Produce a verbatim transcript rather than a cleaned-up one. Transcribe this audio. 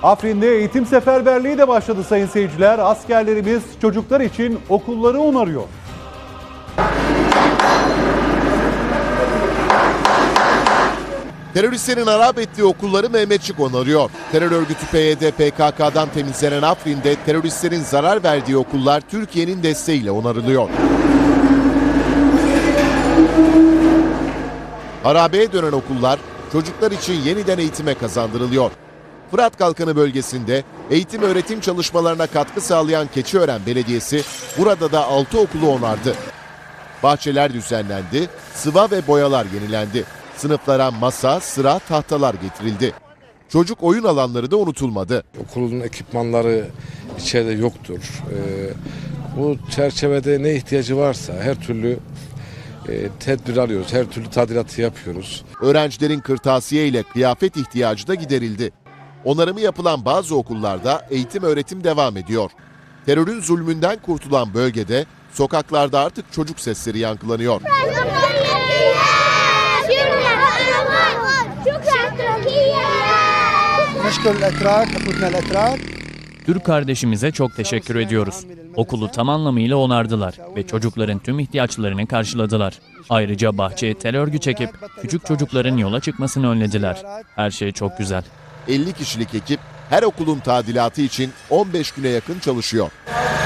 Afrin'de eğitim seferberliği de başladı sayın seyirciler. Askerlerimiz çocuklar için okulları onarıyor. Teröristlerin harap ettiği okulları Mehmetçik onarıyor. Terör örgütü P Y D P K K'dan temizlenen Afrin'de teröristlerin zarar verdiği okullar Türkiye'nin desteğiyle onarılıyor. Harabeye dönen okullar çocuklar için yeniden eğitime kazandırılıyor. Fırat Kalkanı bölgesinde eğitim öğretim çalışmalarına katkı sağlayan Keçiören Belediyesi burada da altı okulu onardı. Bahçeler düzenlendi, sıva ve boyalar yenilendi. Sınıflara masa, sıra, tahtalar getirildi. Çocuk oyun alanları da unutulmadı. Okulun ekipmanları içeride yoktur. Ee, bu çerçevede ne ihtiyacı varsa her türlü e, tedbir alıyoruz, her türlü tadilatı yapıyoruz. Öğrencilerin kırtasiye ile kıyafet ihtiyacı da giderildi. Onarımı yapılan bazı okullarda eğitim öğretim devam ediyor. Terörün zulmünden kurtulan bölgede sokaklarda artık çocuk sesleri yankılanıyor. Türk kardeşimize çok teşekkür ediyoruz. Okulu tam anlamıyla onardılar ve çocukların tüm ihtiyaçlarını karşıladılar. Ayrıca bahçeye tel örgü çekip küçük çocukların yola çıkmasını önlediler. Her şey çok güzel. elli kişilik ekip her okulun tadilatı için on beş güne yakın çalışıyor.